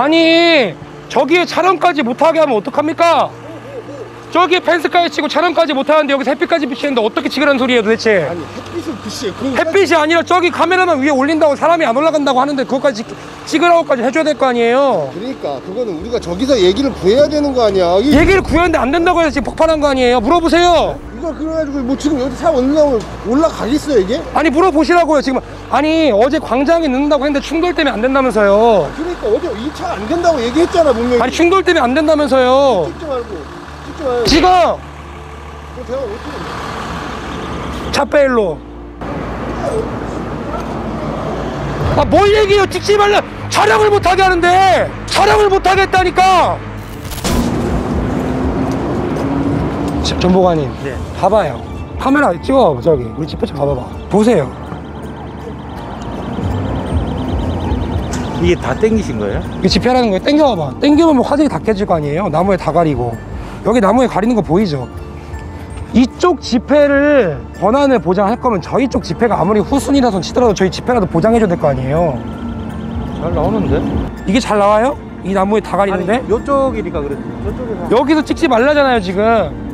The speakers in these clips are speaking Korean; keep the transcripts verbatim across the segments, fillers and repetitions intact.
아니 저기에 촬영까지 못하게 하면 어떡합니까? 저기 펜스까지 치고 촬영까지 못하는데 여기서 햇빛까지 비치는데 어떻게 찍으라는 소리예요 도대체? 아니 햇빛은 글쎄 햇빛이 아니라 저기 카메라만 위에 올린다고 사람이 안 올라간다고 하는데 그것까지 찍으라고까지 해줘야 될 거 아니에요? 그러니까 그거는 우리가 저기서 얘기를 구해야 되는 거 아니야. 이... 얘기를 구했는데 안 된다고 해서 지금 폭발한 거 아니에요? 물어보세요. 이거 그래가지고 뭐 지금 여기 차 올라오면 올라가겠어요 이게? 아니 물어보시라고요 지금. 아니 어제 광장에 늦는다고 했는데 충돌 때문에 안 된다면서요. 그러니까 어제 이 차 안 된다고 얘기했잖아 분명히. 아니 충돌 때문에 안 된다면서요. 찍지 말고 찍지 말고 지금 그럼 제가 어떻게 차 빼 일로. 아 뭘 얘기해요. 찍지 말라. 촬영을 못하게 하는데 촬영을 못하게 했다니까. 전보관님 네. 봐봐요. 카메라 찍어. 저기 우리 집회 좀 봐봐봐. 보세요. 이게 다 땡기신 거예요? 이 집회라는 거에 땡겨봐봐. 땡기면 뭐 화질이 다 깨질 거 아니에요. 나무에 다 가리고. 여기 나무에 가리는 거 보이죠? 이쪽 집회를 권한을 보장할 거면 저희 쪽 집회가 아무리 후순위라서 치더라도 저희 집회라도 보장해줘야 될 거 아니에요. 잘 나오는데? 이게 잘 나와요? 이 나무에 다 가리는데? 아니, 요쪽이니까 그랬지. 저쪽에서 여기서 찍지 말라잖아요 지금.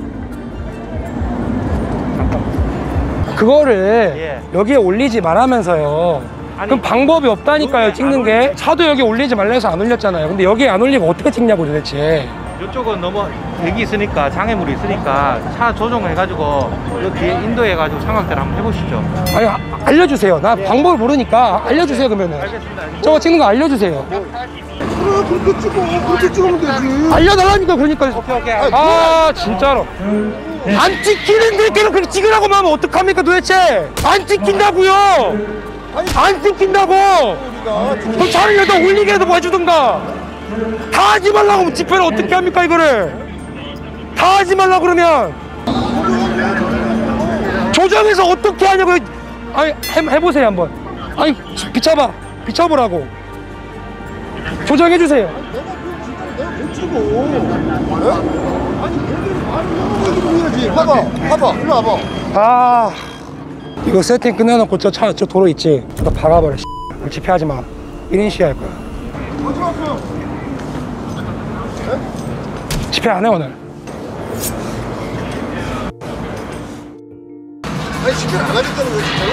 그거를 예. 여기에 올리지 말라면서요. 아니, 그럼 방법이 없다니까요 찍는 게. 차도 여기 올리지 말라 해서 안 올렸잖아요. 근데 여기에 안 올리고 어떻게 찍냐고 도대체. 요쪽은 너무 여기 있으니까 장애물이 있으니까 차 조정해가지고 여기 뒤에 인도해가지고 삼각대를 한번 해보시죠. 아니 아, 알려주세요. 나 방법을 모르니까 알려주세요 그러면은. 알겠습니다. 알겠습니다. 저거 찍는 거 알려주세요. 그래 그렇게 찍어 그렇게 찍으면 되지. 알려달라니까 그러니까. 오케이 오케이. 아 진짜로. 안 찍히는데 걔는 그렇게 찍으라고 하면 어떡합니까 도대체. 안 찍힌다고요. 안 찍힌다고. 그럼 차를 여기다 올리게라도 뭐 해주든가. 다 하지 말라고 집회를 어떻게 합니까 이거를. 다 하지 말라고 그러면 조정해서 어떻게 하냐고요. 아니 해, 해보세요 한번. 아니 비춰봐. 비춰보라고. 조정해주세요. 내가 못 찍어. 아니 얘들이 말을 너무 해야지. 봐봐 봐봐 일로 와봐. 아 이거 세팅 끝내놓고 저 차 저 도로 있지. 너 박아버려. 집회하지 마. 일 인 시위 할 거야. 어디 갔어? 집회 안 해 오늘. 아니 집회를 안 하겠다는 거야 진짜로?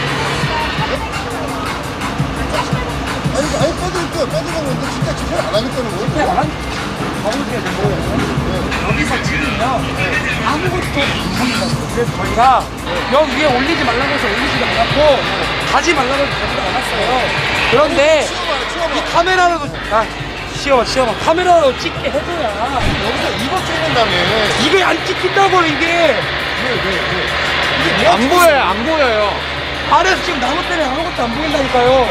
아니 아니 빼들 거 빼들은 건데 진짜 집회를 안 하겠다는 거야? 집회 안 한? 가보세요. 여기서 찍으면 아무것도 못합니다. 그래서 저희가 여기 위에 올리지 말라고 해서 올리지도 않았고 가지 말라고 해서 가지도 않았어요. 그런데 이 카메라로도 아 치워봐 치워봐. 카메라로 찍게 해줘야 여기서 이거 찍는다며. 이게 안 찍힌다고 이게. 이게 뭐야? 안 보여요, 안 보여요. 아래에서 지금 나무 때문에 아무것도 안 보인다니까요.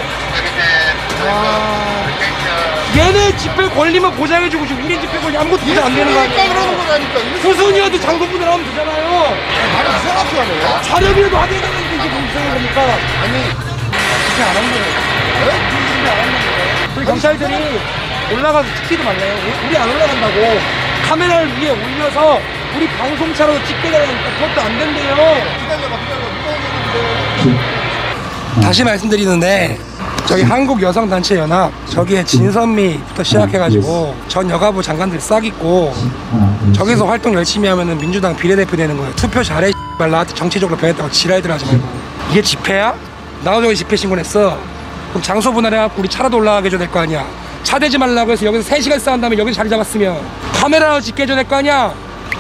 아... 얘네 집회 권리만 보장해주고 지금 우리 집회 권리 아무것도 보장 안 되는 거 그러니까 아니에요? 그러는 거라니까. 후순위여도 장군분들 하면 되잖아요. 말을 이상하게 하네. 촬영이라도 하게 되는데 이게 무슨 이상한 겁니까? 아니 집회 안 하는 거예요. 집회 안 하는 거예요. 우리 경찰들이 올라가서 찍지도 말래요. 우리 안 올라간다고. 카메라를 위에 올려서 우리 방송차로 찍게 되니까 그것도 안 된대요. 기다려봐 기다려봐. 누가 오는데. 다시 말씀드리는데 저기 한국여성단체연합 저기에 진선미부터 시작해가지고 전 여가부 장관들 싹 있고 저기서 활동 열심히 하면은 민주당 비례대표 되는 거예요. 투표 잘해 말 나한테 정치적으로 변했다고 지랄들 하지 말고. 이게 집회야? 나도 저기 집회 신고했어. 그럼 장소 분할해갖고 우리 차라도 올라가게 해줘야 될 거 아니야. 차 대지 말라고 해서 여기서 세 시간 싸운 다음에 여기서 자리 잡았으면 카메라로 찍게 해줘야 될 거 아니야.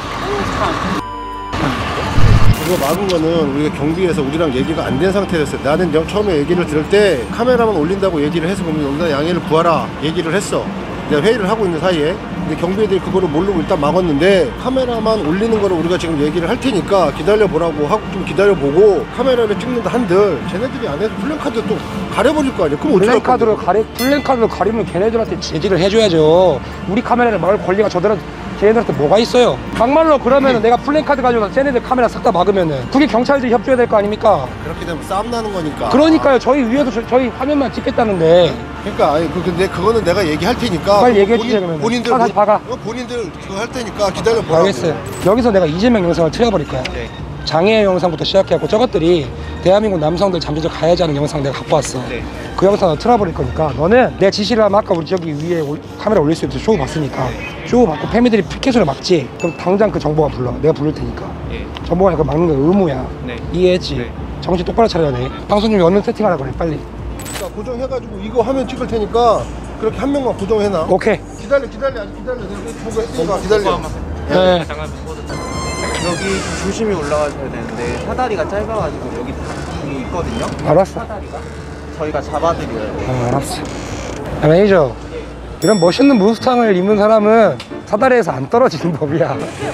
이거 막은 거는 우리가 경비에서 우리랑 얘기가 안 된 상태였어요. 나는 여- 처음에 얘기를 들을 때 카메라만 올린다고 얘기를 해서 그러면 여기다 양해를 구하라 얘기를 했어. 내가 회의를 하고 있는 사이에. 근데 경비애들이 그거를 모르고 일단 막았는데 카메라만 올리는 거를 우리가 지금 얘기를 할 테니까 기다려보라고 하고 좀 기다려보고 카메라를 찍는다 한들 쟤네들이 안에서 플랜카드 또 가려버릴 거 아니야. 그럼 어떡할 플랜카드로 건데? 가리 플랜카드로 가리면 걔네들한테 제지를 해줘야죠. 우리 카메라를 막을 권리가 저들한테 걔네들한테 뭐가 있어요? 막말로 그러면은 내가 플랜카드 가지고 쟤네들 카메라 싹 다 막으면은 그게 경찰들이 협조해야 될 거 아닙니까? 그렇게 되면 싸움 나는 거니까. 그러니까요. 저희 위에도 저, 저희 화면만 찍겠다는데. 그러니까 아니 그 근데 그거는 내가 얘기할 테니까 빨리 얘기해 본인- 주세요, 그러면. 본인들 차 다시 박아. 어, 본인들 그거 할 테니까 기다려 보라고. 알겠어요. 여기서 내가 이재명 영상을 틀어버릴 거야. 네. 장애 영상부터 시작해갖고 저것들이 대한민국 남성들 잠재적 가해자는 영상 내가 갖고 왔어. 네. 그 영상 너 틀어버릴 거니까 너는 내 지시를 하면 아까 우리 저기 위에 올- 카메라 올릴 수 있어. 쇼우 봤으니까 쇼우 받고 패미들이 피켓으로 막지? 그럼 당장 그 정보가 불러. 내가 부를 테니까. 예. 정보가 그거 막는 거 의무야. 네. 이해했지? 네. 정신 똑바로 차려야 돼. 방송 좀 얼른 세팅하라 그래 빨리. 자, 고정해가지고 이거 화면 찍을 테니까 그렇게 한 명만 고정해놔. 오케이. 기다려 기다려 아직 기다려. 내가 보고 했으니까 기다려. 네. 잠깐 보드. 여기 좀 조심히 올라가셔야 되는데 사다리가 짧아가지고 여기 이 있거든요. 알았어. 사다리가 저희가 잡아드려야 돼요. 어, 알았어. 야, 매니저. 이런 멋있는 무스탕을 입는 사람은 사다리에서 안 떨어지는 법이야.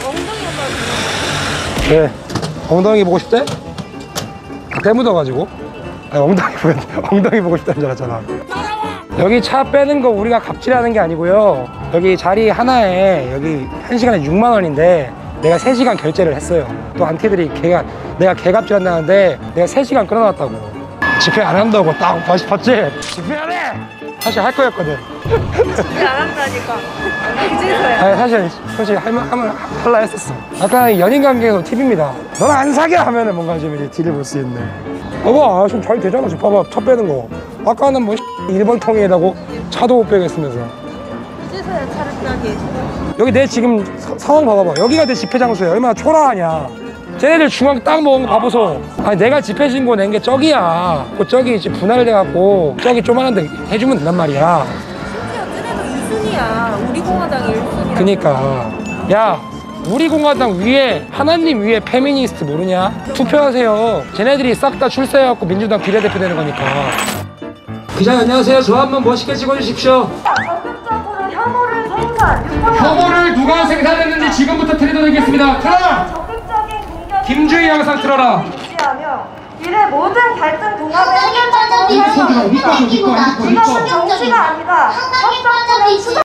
네. 엉덩이 보고 싶대? 다 때묻어가지고. 아니, 엉덩이 보고, 엉덩이 보고 싶다는 줄 알았잖아. 여기 차 빼는 거 우리가 갑질하는 게 아니고요. 여기 자리 하나에 여기 한 시간에 육만 원인데 내가 세 시간 결제를 했어요. 또 안티들이 걔가 내가 개갑질한다는데 내가 세 시간 끊어놨다고. 집회 안 한다고 딱 다시 봤지? 집회 안 해! 사실 할 거였거든. 집에 안 한다니까. 이제서야. 아니 사실 솔직히 할만 하면 할라 했었어. 아까 연인 관계에서 팁입니다. 너랑 안 사겨 하면은 뭔가 좀 이제 딜을 볼 수 있는. 봐봐 지금 잘 되잖아. 지금 봐봐 차 빼는 거. 아까는 뭐 일 번 통에다고 차도 못 빼겠으면서. 이제서야 차를 빼게. 여기 내 지금 사- 상황 봐봐봐. 여기가 내 집회 장소야. 얼마나 초라하냐. 쟤네들 중앙 딱 먹은 거 봐보소. 아니 내가 집회 신고 낸 게 저기야. 그 저기 이제 분할돼갖고 저기 조만한데 해주면 된단 말이야. 심지어 쟤네도 이 순위야. 우리 공화당이 일 순위야. 그니까 야 우리 공화당 위에 하나님 위에 페미니스트 모르냐? 투표하세요. 쟤네들이 싹 다 출세해갖고 민주당 비례대표 되는 거니까. 기자 안녕하세요. 저 한번 멋있게 찍어주십시오. 적극적으로 혐오를 생산, 유포 혐오를 누가 생산했는지 지금부터 틀어드리겠습니다. 틀어라! 적극적인 공격 김주희 영상 틀어라. 유지하며 이래 모든 갈등 동합을 해결하도록 할 수 없다. 이거 좀 이거 이거 이것은 정치가 아니다. 협정권을 수사